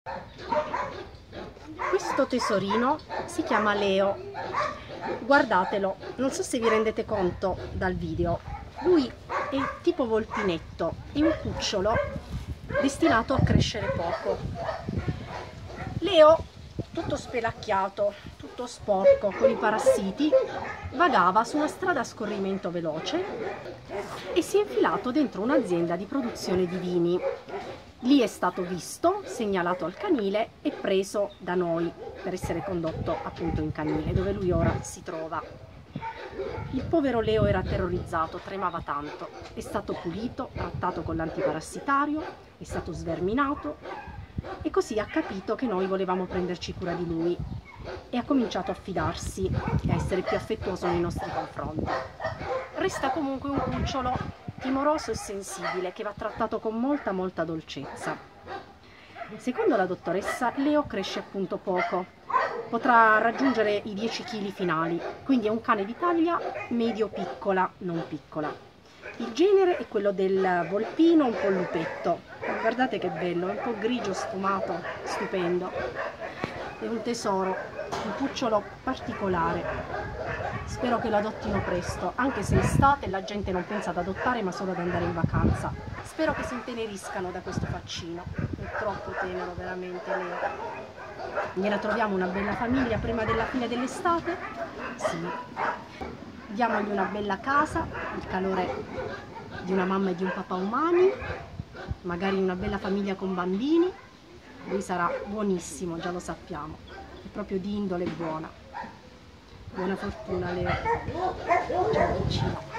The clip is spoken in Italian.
Questo tesorino si chiama Leo, guardatelo, non so se vi rendete conto dal video, lui è tipo volpinetto, è un cucciolo destinato a crescere poco. Leo, tutto spelacchiato, tutto sporco, con i parassiti, vagava su una strada a scorrimento veloce e si è infilato dentro un'azienda di produzione di vini. Lì è stato visto, segnalato al canile e preso da noi per essere condotto appunto in canile, dove lui ora si trova. Il povero Leo era terrorizzato, tremava tanto, è stato pulito, trattato con l'antiparassitario, è stato sverminato e così ha capito che noi volevamo prenderci cura di lui e ha cominciato a fidarsi e a essere più affettuoso nei nostri confronti. Resta comunque un cucciolo timoroso e sensibile che va trattato con molta dolcezza. Secondo la dottoressa, Leo cresce appunto poco, potrà raggiungere i 10 kg finali, quindi è un cane di taglia medio-piccola, non piccola. Il genere è quello del volpino un po' lupetto, guardate che bello, è un po' grigio sfumato, stupendo, è un tesoro, un cucciolo particolare. Spero che lo adottino presto, anche se è estate la gente non pensa ad adottare ma solo ad andare in vacanza. Spero che si inteneriscano da questo faccino, è troppo tenero veramente Leo. Gliela troviamo una bella famiglia prima della fine dell'estate? Sì. Diamogli una bella casa, il calore di una mamma e di un papà umani, magari una bella famiglia con bambini. Lui sarà buonissimo, già lo sappiamo, è proprio di indole buona. Buona fortuna Leo, ciao vicino.